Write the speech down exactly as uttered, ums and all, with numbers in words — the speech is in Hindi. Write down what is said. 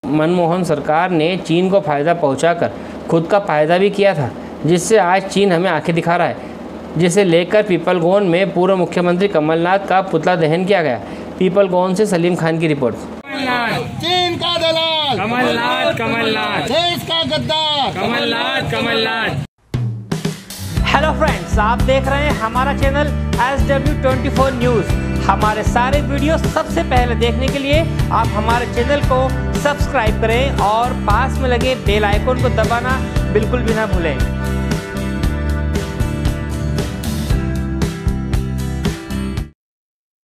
मनमोहन सरकार ने चीन को फ़ायदा पहुंचाकर खुद का फ़ायदा भी किया था, जिससे आज चीन हमें आंखें दिखा रहा है, जिसे लेकर पीपलगोन में पूर्व मुख्यमंत्री कमलनाथ का पुतला दहन किया गया। पीपलगोन से सलीम खान की रिपोर्ट। चीन का दलाल कमलनाथ, कमलनाथ, देश का गद्दार कमलनाथ, कमलनाथ। हेलो फ्रेंड्स, आप देख रहे हैं हमारा channel S W twenty four news. हमारे सारे वीडियो सबसे पहले देखने के लिए आप हमारे चैनल को सब्सक्राइब करें और पास में लगे बेल आइकन को दबाना बिल्कुल भी ना भूलें।